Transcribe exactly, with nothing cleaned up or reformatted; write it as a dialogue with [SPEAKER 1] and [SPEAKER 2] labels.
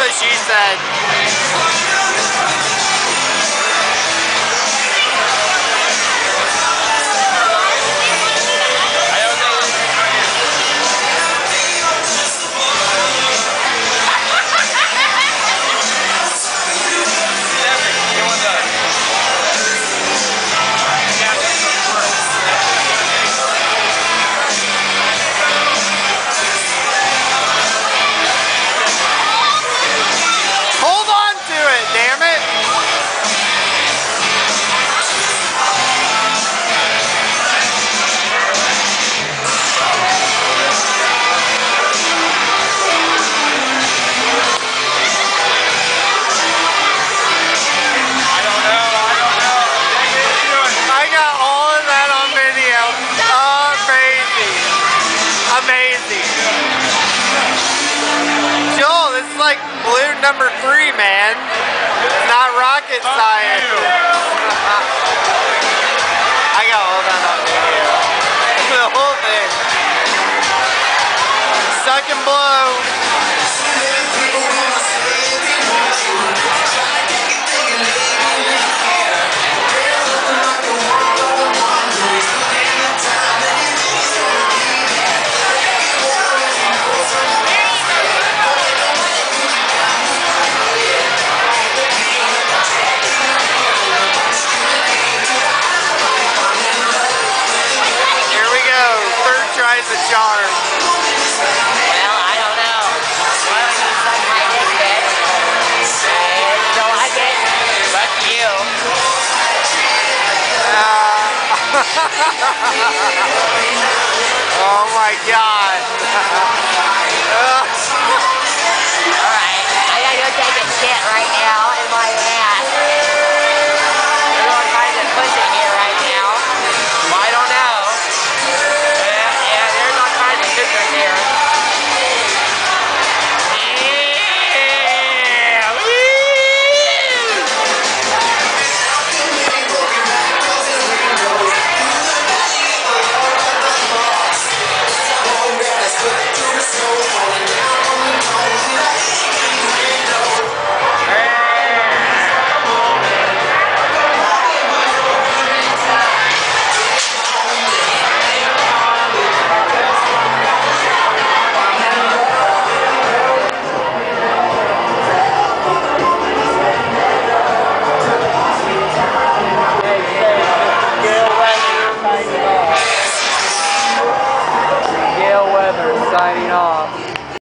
[SPEAKER 1] what she said. Joel, this is like balloon number three, man. It's not rocket science. I got all that on video. The whole thing. Suck and blow. Tries the charm.
[SPEAKER 2] Well, I don't know. Why don't you suck my dick, bitch? I don't like it. Fuck you.
[SPEAKER 1] Uh, oh my god.
[SPEAKER 2] Alright, I gotta go take a shit right now in my ass. There's all kinds of pussy here right now. Well, I don't know.
[SPEAKER 3] Let's put it through the snow.